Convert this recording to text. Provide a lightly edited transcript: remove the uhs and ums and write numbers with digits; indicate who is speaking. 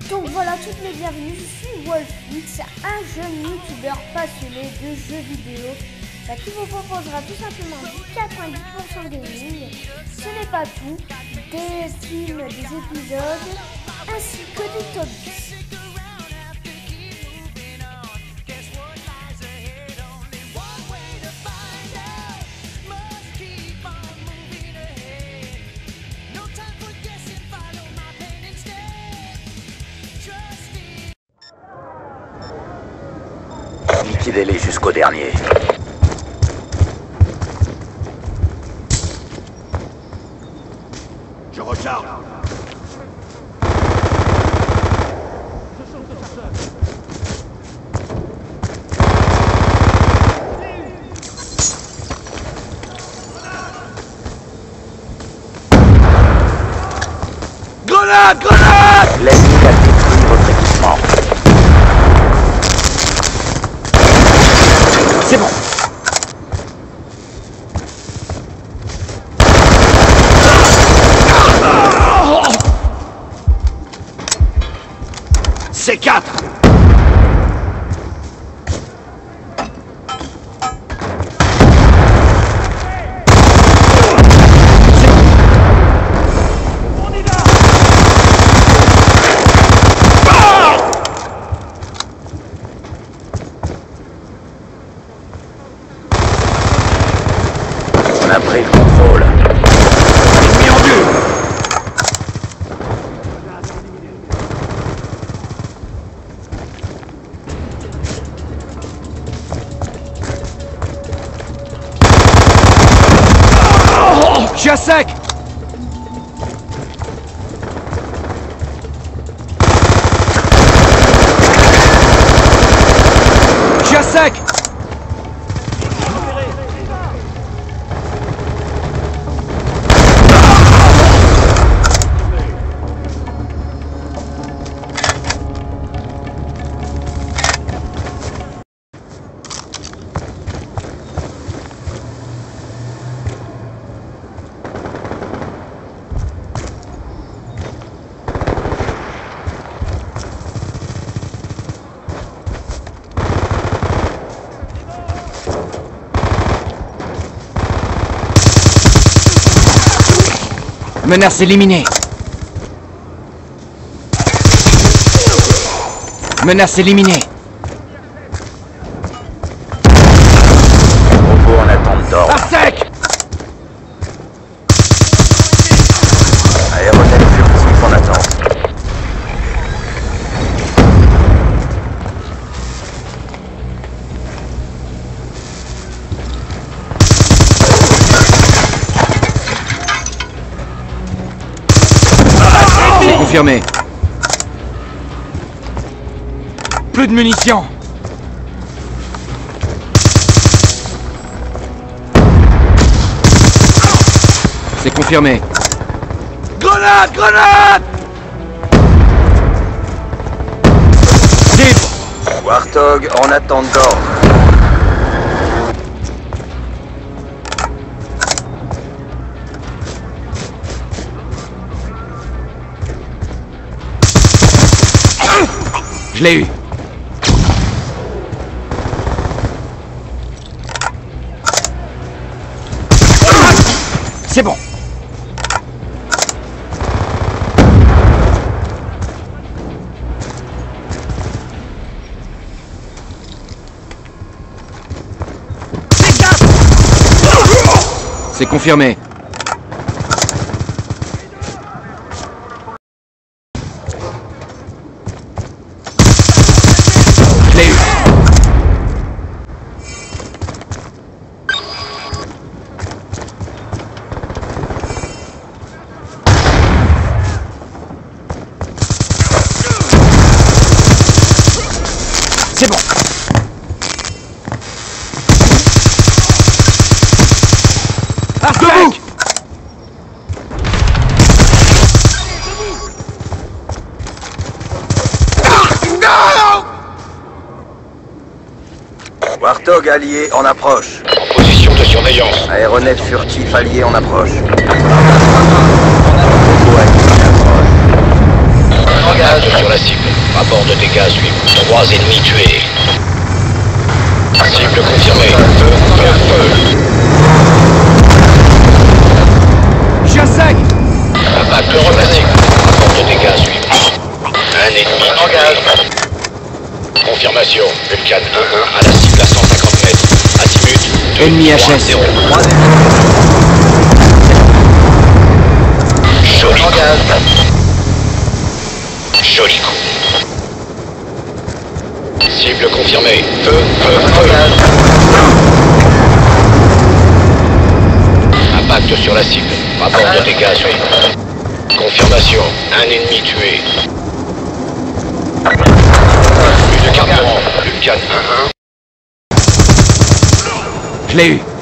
Speaker 1: Donc voilà, toutes mes bienvenues, je suis Wolfix, un jeune youtubeur passionné de jeux vidéo qui vous proposera tout simplement du 90% gaming. Ce n'est pas tout, des films, des épisodes, ainsi que des top 10.
Speaker 2: Liquidez-les jusqu'au dernier. Je recharge. Grenade! Grenade! L'ennemi a détruit votre équipement. C'est bon. C'est 4. On a pris le contrôle. Ennemi en vue. Je suis à sec. Je suis à sec. Menace éliminée. Menace éliminée. Robot en attente d'ordre. À sec. Aéronef furtif en attente. Confirmé. Plus de munitions. C'est confirmé. Grenade! Grenade! Libre. Warthog en attente d'ordre. Je l'ai eu. C'est bon. C'est confirmé. Je l'ai eu. C'est bon. Debout. Warthog allié en approche.
Speaker 3: En position de surveillance.
Speaker 2: Aéronef furtif allié en approche.
Speaker 3: Engage sur la cible. dégâts suivent. 3 ennemis tués. Cible confirmée. Feu, feu, feu.
Speaker 4: J'essaye.
Speaker 3: Impact replacé. Rapport de dégâts suivent. Un ennemi engage. Confirmation. Vulcan 1-1 à la cible à 150 mètres. Azimut.
Speaker 4: Ennemi HS.
Speaker 3: 0. Joli coup. Joli coup. Cible confirmée. Feu, feu, feu. Impact sur la cible. Rapport de dégâts suivent. Confirmation. Un ennemi tué. Plus de carburant. Vulcan 1-1.
Speaker 4: Je l'ai eu.